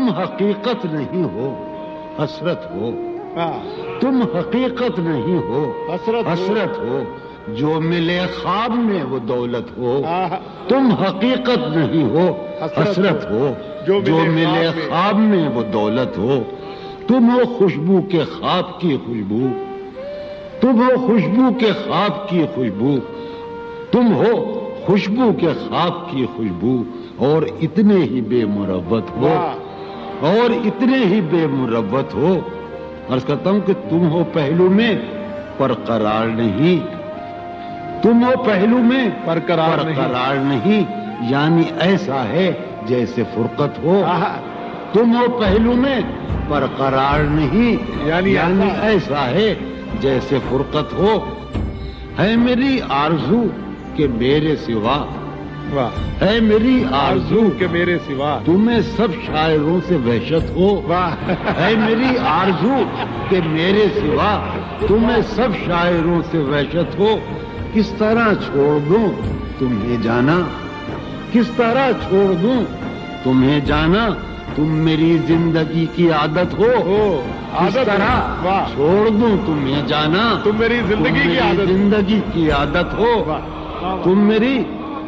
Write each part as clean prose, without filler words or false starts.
تم حقیقت نہیں ہو حسرت ہو، تم حقیقت نہیں ہو حسرت ہو، جو ملے خواب میں وہ دولت ہو، تم حقیقت نہیں ہو حسرت ہو، جو ملے خواب میں وہ دولت ہو، تم ہو خوشبو کے خواب کی خوشبو، تم ہو خوشبو کے خواب کی خوشبو، تم ہو خوشبو کے خواب کی خوشبو، اور اتنے ہی بے مروت ہو، اور اتنے ہی بے مروت ہو۔ عرض کرتا ہوں کہ تم ہو پہلو میں پر قرار نہیں، تم ہو پہلو میں پر قرار نہیں، یعنی ایسا ہے جیسے فرقت ہو، تم ہو پہلو میں پر قرار نہیں، یعنی ایسا ہے جیسے فرقت ہو، ہے میری آرزو کہ میرے سوا، ہے میری آرزو کہ میرے سوا تمہیں سب شاعروں سے وحشت ہو، ہے میری آرزو کہ میرے سوا تمہیں سب شاعروں سے وحشت ہو، کس طرح چھوڑ دوں تمہیں جانا، کس طرح چھوڑ دوں تمہیں جانا، تم میری زندگی کی عادت ہو، کس طرح چھوڑ دوں تمہیں جانا، تم میری زندگی کی عادت ہو، تم میری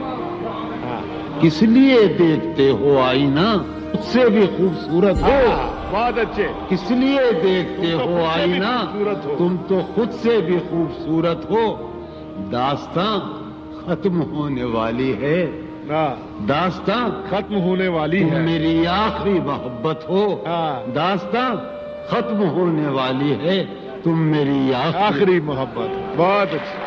کس لیے دیکھتے ہو آئینہ خود سے بھی خوبصورت ہو، بہت اچھے، کس لیے دیکھتے ہو آئینہ تم تو خود سے بھی خوبصورت ہو، داستاں ختم ہونے والی ہے، داستاں ختم ہونے والی ہے، تم میری آخری محبت ہو، داستاں ختم ہونے والی ہے، تم میری آخری محبت، بہت اچھا۔